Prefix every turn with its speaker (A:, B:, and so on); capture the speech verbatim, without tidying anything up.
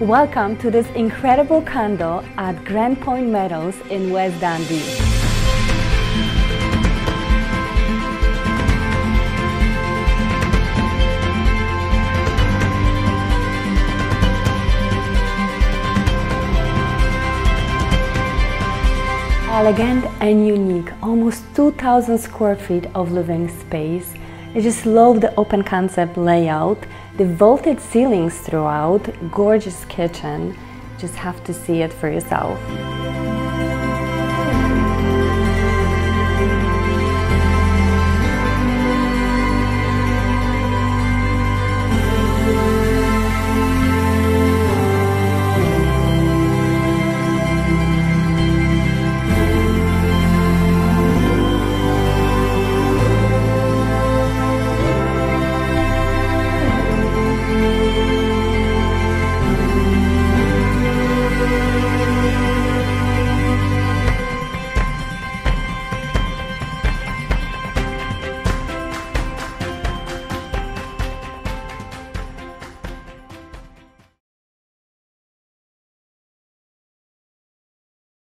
A: Welcome to this incredible condo at Grand Pointe Meadows in West Dundee. Elegant and unique, almost two thousand square feet of living space. I just love the open concept layout, the vaulted ceilings throughout, gorgeous kitchen. Just have to see it for yourself.